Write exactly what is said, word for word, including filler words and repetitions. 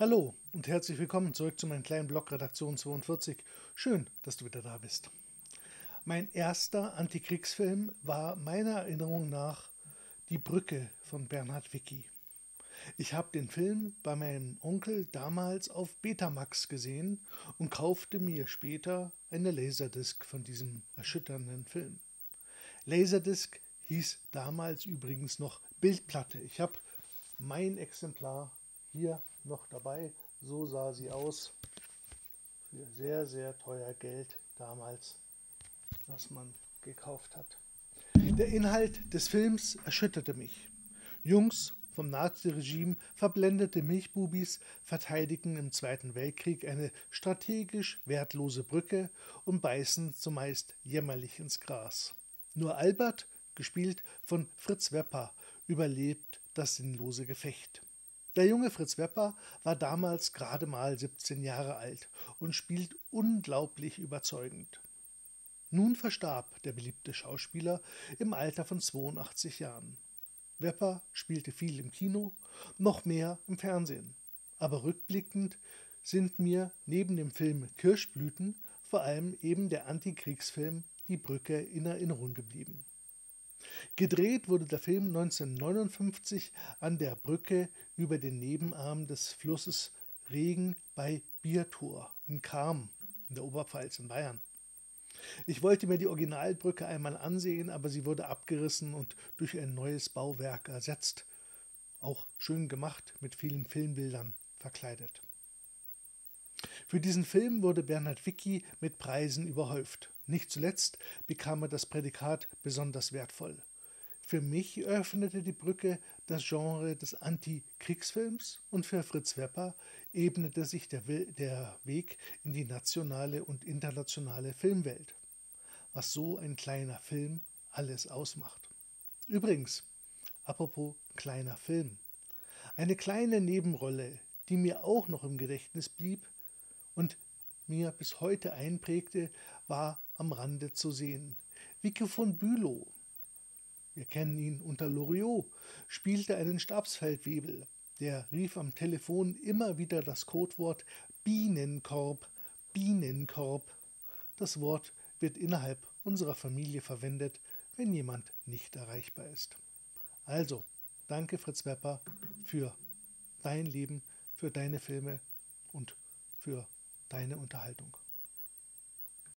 Hallo und herzlich willkommen zurück zu meinem kleinen Blog Redaktion zweiundvierzig. Schön, dass du wieder da bist. Mein erster Antikriegsfilm war meiner Erinnerung nach Die Brücke von Bernhard Wicki. Ich habe den Film bei meinem Onkel damals auf Betamax gesehen und kaufte mir später eine Laserdisc von diesem erschütternden Film. Laserdisc hieß damals übrigens noch Bildplatte. Ich habe mein Exemplar hier noch dabei. So sah sie aus. Für sehr, sehr teuer Geld damals, was man gekauft hat. Der Inhalt des Films erschütterte mich. Jungs vom Naziregime, verblendete Milchbubis, verteidigen im Zweiten Weltkrieg eine strategisch wertlose Brücke und beißen zumeist jämmerlich ins Gras. Nur Albert, gespielt von Fritz Wepper, überlebt das sinnlose Gefecht. Der junge Fritz Wepper war damals gerade mal siebzehn Jahre alt und spielt unglaublich überzeugend. Nun verstarb der beliebte Schauspieler im Alter von zweiundachtzig Jahren. Wepper spielte viel im Kino, noch mehr im Fernsehen. Aber rückblickend sind mir neben dem Film Kirschblüten vor allem eben der Antikriegsfilm Die Brücke in Erinnerung geblieben. Gedreht wurde der Film neunzehnhundertneunundfünfzig an der Brücke über den Nebenarm des Flusses Regen bei Biertor in Cham in der Oberpfalz in Bayern. Ich wollte mir die Originalbrücke einmal ansehen, aber sie wurde abgerissen und durch ein neues Bauwerk ersetzt. Auch schön gemacht, mit vielen Filmbildern verkleidet. Für diesen Film wurde Bernhard Wicki mit Preisen überhäuft. Nicht zuletzt bekam er das Prädikat besonders wertvoll. Für mich öffnete die Brücke das Genre des Antikriegsfilms und für Fritz Wepper ebnete sich der, der Weg in die nationale und internationale Filmwelt. Was so ein kleiner Film alles ausmacht. Übrigens, apropos kleiner Film. Eine kleine Nebenrolle, die mir auch noch im Gedächtnis blieb und mir bis heute einprägte, war am Rande zu sehen. Vico von Bülow, wir kennen ihn unter Loriot, spielte einen Stabsfeldwebel. Der rief am Telefon immer wieder das Codewort Bienenkorb, Bienenkorb. Das Wort wird innerhalb unserer Familie verwendet, wenn jemand nicht erreichbar ist. Also, danke Fritz Wepper für dein Leben, für deine Filme und für deine Unterhaltung.